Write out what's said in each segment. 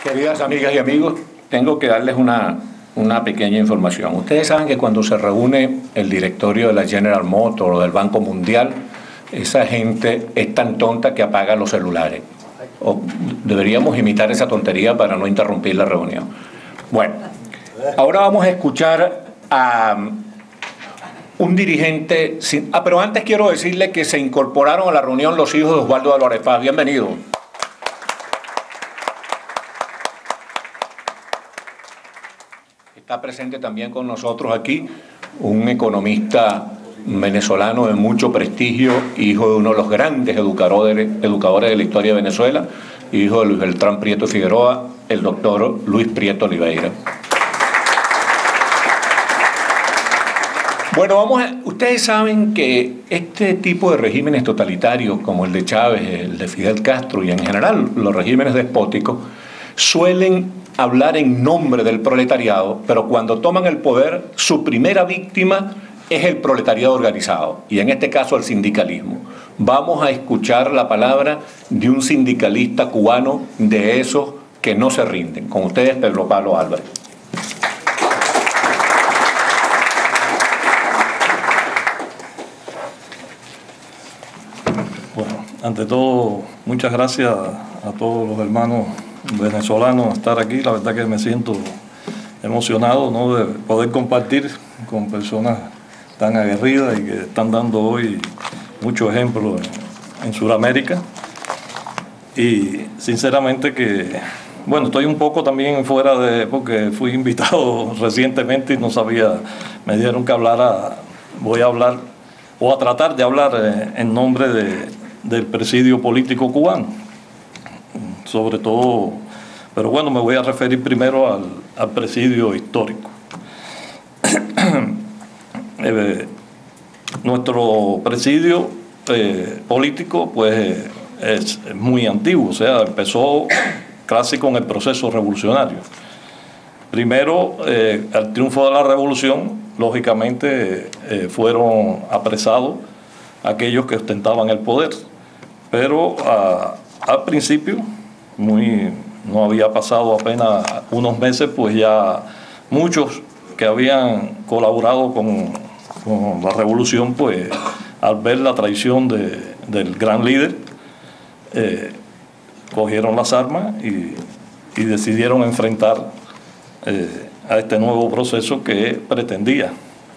Queridas amigas y amigos, tengo que darles una pequeña información. Ustedes saben que cuando se reúne el directorio de la General Motors o del Banco Mundial, esa gente es tan tonta que apaga los celulares. Deberíamos imitar esa tontería para no interrumpir la reunión. Bueno, ahora vamos a escuchar a un dirigente... pero antes quiero decirle que se incorporaron a la reunión los hijos de Osvaldo Álvarez Paz. Bienvenidos. Está presente también con nosotros aquí un economista venezolano de mucho prestigio, hijo de uno de los grandes educadores de la historia de Venezuela, hijo de Luis Beltrán Prieto Figueroa, el doctor Luis Prieto Oliveira. Bueno, ustedes saben que este tipo de regímenes totalitarios como el de Chávez, el de Fidel Castro y en general los regímenes despóticos suelen hablar en nombre del proletariado, pero cuando toman el poder, su primera víctima es el proletariado organizado, y en este caso el sindicalismo. Vamos a escuchar la palabra de un sindicalista cubano de esos que no se rinden. Con ustedes, Pedro Pablo Álvarez. Bueno, ante todo, muchas gracias a todos los hermanos venezolanos estar aquí. La verdad que me siento emocionado, ¿no?, de poder compartir con personas tan aguerridas y que están dando hoy muchos ejemplos en Sudamérica. Y sinceramente que, bueno, estoy un poco también fuera porque fui invitado recientemente y no sabía, me dieron que voy a hablar o a tratar de hablar en nombre del presidio político cubano. Sobre todo, pero bueno, me voy a referir primero al presidio histórico. Nuestro presidio político pues es muy antiguo, o sea, empezó casi con el proceso revolucionario. Primero, al triunfo de la revolución, lógicamente fueron apresados aquellos que ostentaban el poder, pero al principio, no había pasado apenas unos meses, pues ya muchos que habían colaborado con la revolución, pues al ver la traición del gran líder, cogieron las armas y decidieron enfrentar a este nuevo proceso que pretendía,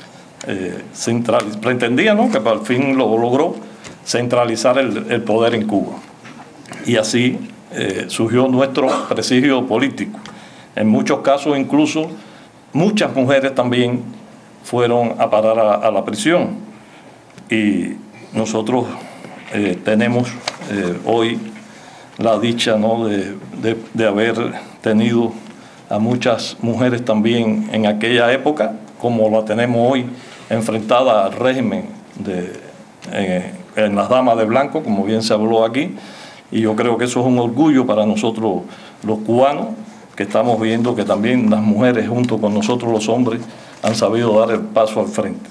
¿no?, que al fin lo logró centralizar el poder en Cuba. Y así surgió nuestro presidio político. En muchos casos incluso muchas mujeres también fueron a parar a la prisión, y nosotros tenemos hoy la dicha, ¿no?, de haber tenido a muchas mujeres también en aquella época, como la tenemos hoy, enfrentada al régimen en las damas de blanco, como bien se habló aquí. Y yo creo que eso es un orgullo para nosotros los cubanos, que estamos viendo que también las mujeres junto con nosotros los hombres han sabido dar el paso al frente.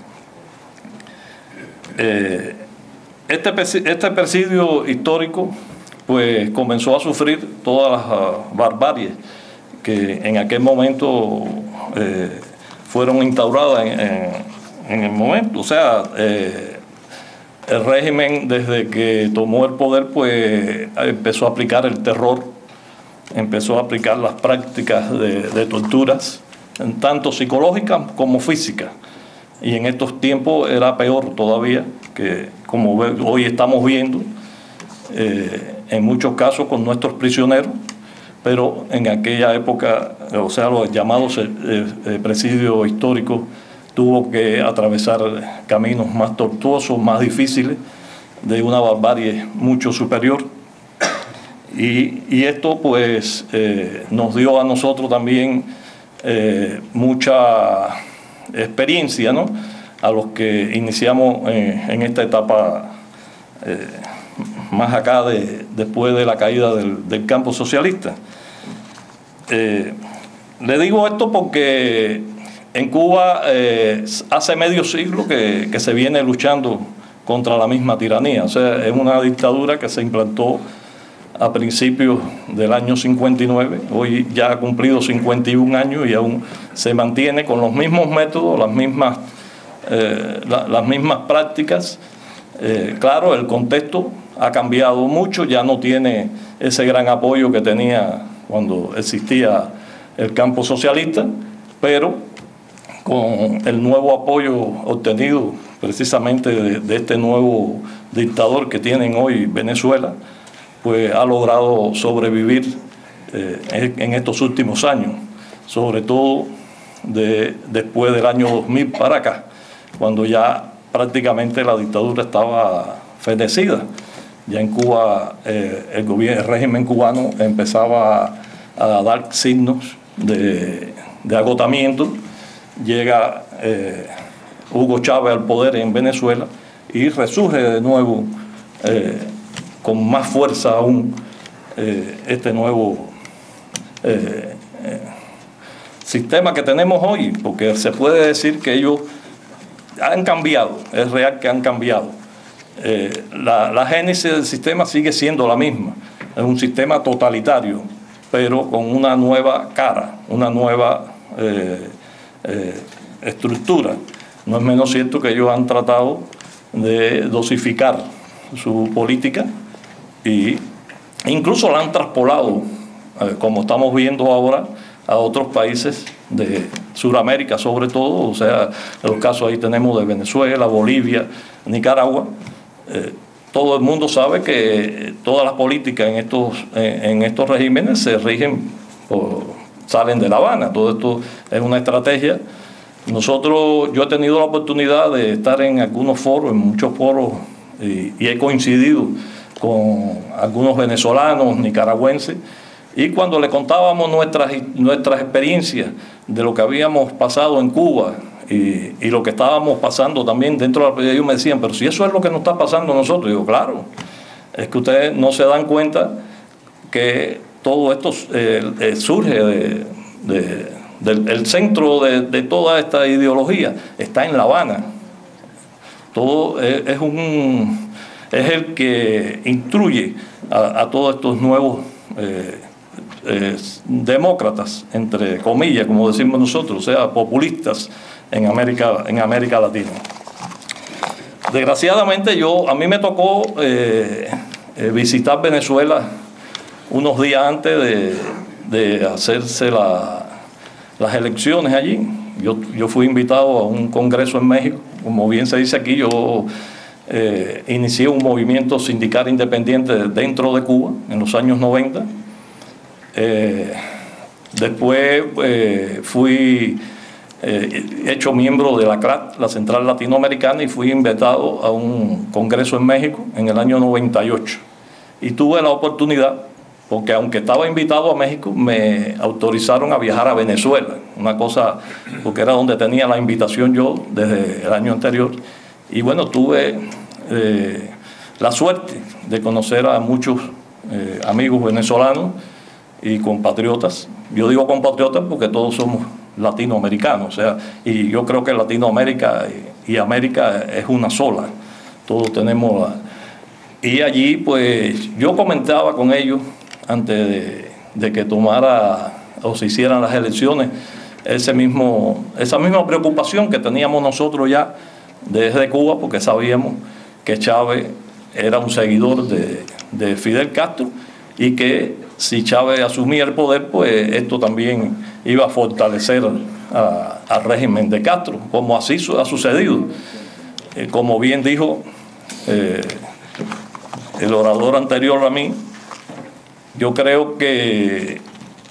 Este presidio histórico pues comenzó a sufrir todas las barbaries que en aquel momento fueron instauradas en el momento. O sea, el régimen, desde que tomó el poder, pues empezó a aplicar el terror, empezó a aplicar las prácticas de torturas, tanto psicológicas como físicas. Y en estos tiempos era peor todavía, que como hoy estamos viendo, en muchos casos con nuestros prisioneros, pero en aquella época, o sea, los llamados presidios históricos, tuvo que atravesar caminos más tortuosos, más difíciles, de una barbarie mucho superior. Y esto pues nos dio a nosotros también mucha experiencia, ¿no?, a los que iniciamos en esta etapa más acá después de la caída del campo socialista. Le digo esto porque en Cuba hace medio siglo que se viene luchando contra la misma tiranía. O sea, es una dictadura que se implantó a principios del año 59, hoy ya ha cumplido 51 años y aún se mantiene con los mismos métodos, las mismas prácticas. Claro, el contexto ha cambiado mucho, ya no tiene ese gran apoyo que tenía cuando existía el campo socialista, pero con el nuevo apoyo obtenido precisamente de este nuevo dictador que tienen hoy Venezuela, pues ha logrado sobrevivir en estos últimos años, sobre todo después del año 2000 para acá, cuando ya prácticamente la dictadura estaba fenecida. Ya en Cuba el régimen cubano empezaba a dar signos de agotamiento. Llega Hugo Chávez al poder en Venezuela y resurge de nuevo con más fuerza aún este nuevo sistema que tenemos hoy, porque se puede decir que ellos han cambiado, es real que han cambiado. La génesis del sistema sigue siendo la misma, es un sistema totalitario, pero con una nueva cara, una nueva estructura. No es menos cierto que ellos han tratado de dosificar su política e incluso la han traspolado, como estamos viendo ahora, a otros países de Sudamérica sobre todo, o sea, en los casos ahí tenemos de Venezuela, Bolivia, Nicaragua. Todo el mundo sabe que todas las políticas en estos regímenes se rigen salen de La Habana. Todo esto es una estrategia. Yo he tenido la oportunidad de estar en algunos foros, en muchos foros, y he coincidido con algunos venezolanos, nicaragüenses, y cuando le contábamos nuestras experiencias de lo que habíamos pasado en Cuba y lo que estábamos pasando también dentro de la... Ellos me decían, pero si eso es lo que nos está pasando a nosotros. Digo, claro, es que ustedes no se dan cuenta que todo esto surge del centro de toda esta ideología, está en La Habana. Todo es el que instruye a todos estos nuevos demócratas, entre comillas, como decimos nosotros, o sea, populistas en América Latina. Desgraciadamente a mí me tocó visitar Venezuela unos días antes de hacerse las elecciones allí. Yo fui invitado a un congreso en México, como bien se dice aquí. Yo inicié un movimiento sindical independiente dentro de Cuba en los años 90. Después fui hecho miembro de la CLAT, la Central Latinoamericana, y fui invitado a un congreso en México en el año 98. Y tuve la oportunidad, porque aunque estaba invitado a México, me autorizaron a viajar a Venezuela, una cosa, porque era donde tenía la invitación yo desde el año anterior. Y bueno, tuve la suerte de conocer a muchos amigos venezolanos y compatriotas. Yo digo compatriotas porque todos somos latinoamericanos, o sea, y yo creo que Latinoamérica y América es una sola. Todos tenemos y allí pues yo comentaba con ellos antes de que tomara o se hicieran las elecciones esa misma preocupación que teníamos nosotros ya desde Cuba, porque sabíamos que Chávez era un seguidor de Fidel Castro y que si Chávez asumía el poder, pues esto también iba a fortalecer al régimen de Castro, como así ha sucedido. Como bien dijo el orador anterior a mí, yo creo que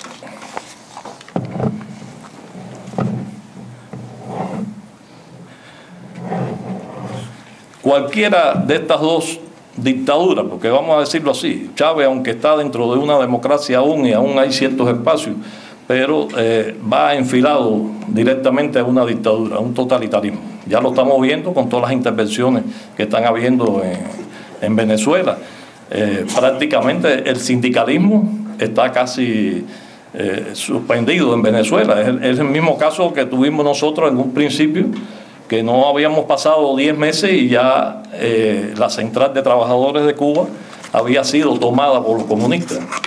cualquiera de estas dos dictaduras, porque vamos a decirlo así, Chávez, aunque está dentro de una democracia aún y aún hay ciertos espacios, pero va enfilado directamente a una dictadura, a un totalitarismo. Ya lo estamos viendo con todas las intervenciones que están habiendo en Venezuela. Prácticamente el sindicalismo está casi suspendido en Venezuela. Es el mismo caso que tuvimos nosotros en un principio, que no habíamos pasado 10 meses y ya la Central de Trabajadores de Cuba había sido tomada por los comunistas.